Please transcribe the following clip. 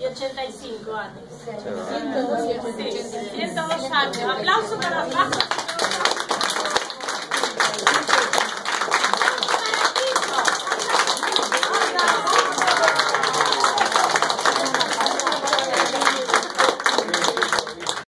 y 85 años. 102 y 85. 102 años. Aplauso para Rafa.